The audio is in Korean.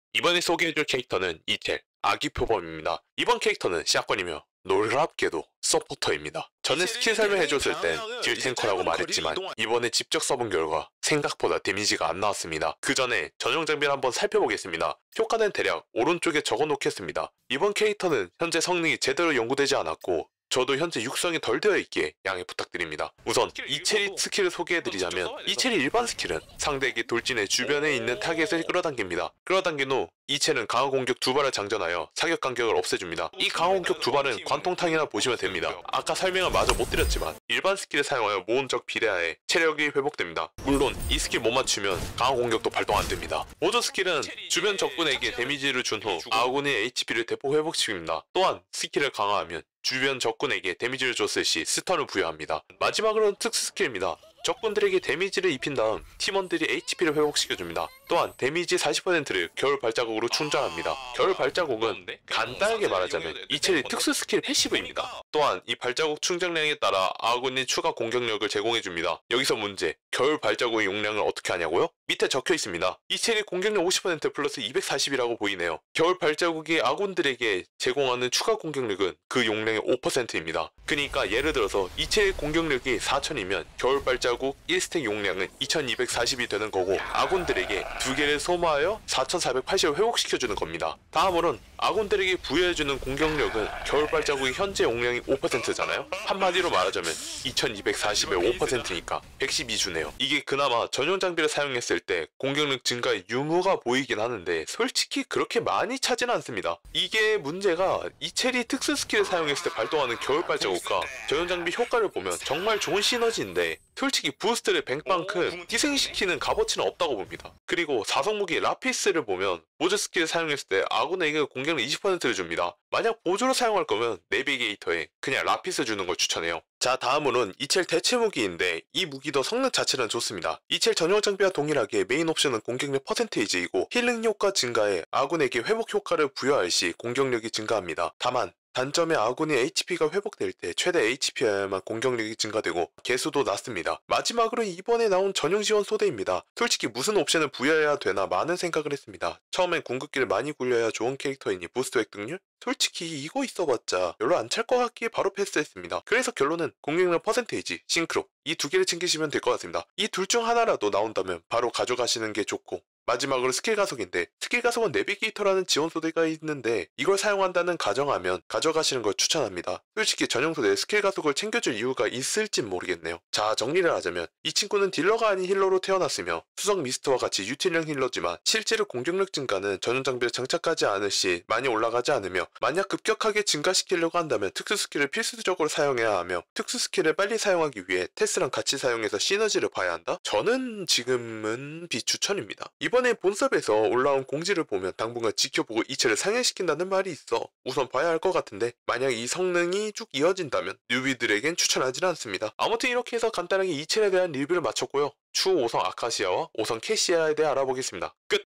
이번에 소개해줄 캐릭터는 이첼, 아기 표범입니다. 이번 캐릭터는 샷건이며 놀랍게도 서포터입니다. 전에 스킬 설명해줬을 땐 딜 탱커라고 말했지만 이번에 직접 써본 결과 생각보다 데미지가 안 나왔습니다. 그 전에 전용 장비를 한번 살펴보겠습니다. 효과는 대략 오른쪽에 적어놓겠습니다. 이번 캐릭터는 현재 성능이 제대로 연구되지 않았고 저도 현재 육성이 덜 되어 있기에 양해 부탁드립니다. 우선 이첼이 스킬을 소개해드리자면 이첼이 일반 스킬은 상대에게 돌진해 주변에 있는 타겟을 끌어당깁니다. 끌어당긴 후 이첼은 강화 공격 두 발을 장전하여 사격 간격을 없애줍니다. 이 강화 공격 두 발은 관통탕이나 보시면 됩니다. 아까 설명을 마저 못 드렸지만 일반 스킬을 사용하여 모음적 비례하에 체력이 회복됩니다. 물론 이 스킬 못 맞추면 강화 공격도 발동 안됩니다. 모든 스킬은 주변 적군에게 데미지를 준 후 아군의 HP를 대폭 회복시킵니다. 또한 스킬을 강화하면 주변 적군에게 데미지를 줬을 시 스턴을 부여합니다. 마지막으로는 특수 스킬입니다. 적군들에게 데미지를 입힌 다음 팀원들이 HP를 회복시켜줍니다. 또한 데미지 40%를 겨울 발자국으로 충전합니다. 겨울 발자국은 간단하게 말하자면 이첼의 특수 스킬 패시브입니다. 또한 이 발자국 충전량에 따라 아군이 추가 공격력을 제공해줍니다. 여기서 문제, 겨울 발자국의 용량을 어떻게 하냐고요? 밑에 적혀 있습니다. 이첼의 공격력 50% 플러스 240이라고 보이네요. 겨울 발자국이 아군들에게 제공하는 추가 공격력은 그 용량의 5%입니다. 그러니까 예를 들어서 이첼의 공격력이 4000이면 겨울 발자국 1스택 용량은 2240이 되는 거고 아군들에게 2개를 소모하여 4480을 회복시켜주는 겁니다. 다음으로는 아군들에게 부여해주는 공격력은 겨울 발자국의 현재 용량이 5%잖아요? 한마디로 말하자면 2240의 5%니까 112주네요. 이게 그나마 전용 장비를 사용했을 때 공격력 증가의 유무가 보이긴 하는데 솔직히 그렇게 많이 차진 않습니다. 이게 문제가 이첼이 특수 스킬을 사용했을 때 발동하는 겨울 발자국과 전용 장비 효과를 보면 정말 좋은 시너지인데 솔직히 부스트를 뱅빵큼 희생시키는 값어치는 없다고 봅니다. 그리고 사성무기 라피스를 보면 보조 스킬을 사용했을 때 아군에게 공격력 20%를 줍니다. 만약 보조로 사용할 거면 내비게이터에 그냥 라피스 주는 걸 추천해요. 자, 다음으로는 이첼 대체 무기인데 이 무기도 성능 자체는 좋습니다. 이첼 전용 장비와 동일하게 메인 옵션은 공격력 퍼센테이지이고 힐링 효과 증가에 아군에게 회복 효과를 부여할 시 공격력이 증가합니다. 다만 단점의 아군이 HP가 회복될 때 최대 HP여야만 공격력이 증가되고 개수도 낮습니다. 마지막으로 이번에 나온 전용 지원 소대입니다. 솔직히 무슨 옵션을 부여해야 되나 많은 생각을 했습니다. 처음엔 궁극기를 많이 굴려야 좋은 캐릭터이니 부스트 획득률? 솔직히 이거 있어봤자 별로 안 찰 것 같기에 바로 패스했습니다. 그래서 결론은 공격력 퍼센테이지, 싱크로 이 두 개를 챙기시면 될 것 같습니다. 이 둘 중 하나라도 나온다면 바로 가져가시는 게 좋고 마지막으로 스킬 가속인데 스킬 가속은 내비게이터라는 지원 소대가 있는데 이걸 사용한다는 가정하면 가져가시는 걸 추천합니다. 솔직히 전용 소대에 스킬 가속을 챙겨줄 이유가 있을진 모르겠네요. 자, 정리를 하자면 이 친구는 딜러가 아닌 힐러로 태어났으며 수성 미스트와 같이 유틸형 힐러지만 실제로 공격력 증가는 전용 장비를 장착하지 않을 시 많이 올라가지 않으며 만약 급격하게 증가시키려고 한다면 특수 스킬을 필수적으로 사용해야 하며 특수 스킬을 빨리 사용하기 위해 테스랑 같이 사용해서 시너지를 봐야 한다? 저는 지금은 비추천입니다. 이번에 본섭에서 올라온 공지를 보면 당분간 지켜보고 이체를 상향시킨다는 말이 있어 우선 봐야 할 것 같은데 만약 이 성능이 쭉 이어진다면 뉴비들에겐 추천하진 않습니다. 아무튼 이렇게 해서 간단하게 이체에 대한 리뷰를 마쳤고요. 추후 5성 아카시아와 5성 캐시아에 대해 알아보겠습니다. 끝!